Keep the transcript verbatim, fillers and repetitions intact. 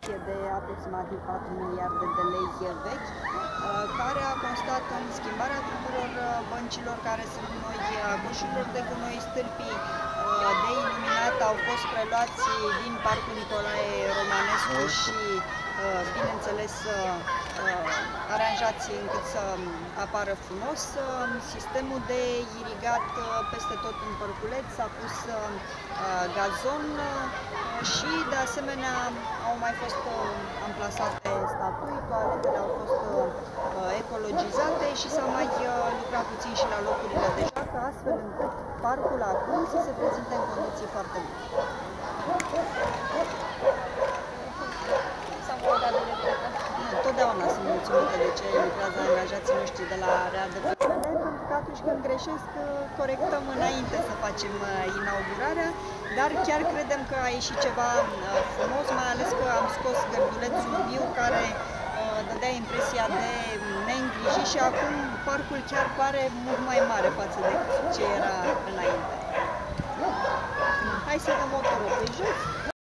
de aproximativ patru miliarde de lei vechi, care a constat în schimbarea tuturor băncilor care sunt noi, coșurilor de gunoi, stâlpii de iluminat au fost preluați din Parcul Nicolae Romanescu și, bineînțeles, aranjați încât să apară frumos. Sistemul de irigat peste tot în Părculeț, s-a pus gazon și, de asemenea, au mai fost amplasate statui, toaletele au fost ecologizate și s-a mai lucrat puțin și la locurile de joacă, astfel încât parcul acum să se prezinte în condiții foarte bune. Totdeauna sunt mulțumită de ce lucrează angajații noștri de la Rea de Pământ, pentru că atunci când greșesc, corectăm înainte să facem inaugurarea, dar chiar credem că a ieșit ceva frumos, mai ales că am scos gărdulețul viu care dădea impresia de neîngrijit și acum parcul chiar pare mult mai mare față de ce era înainte. Hai să dăm motorul pe jos.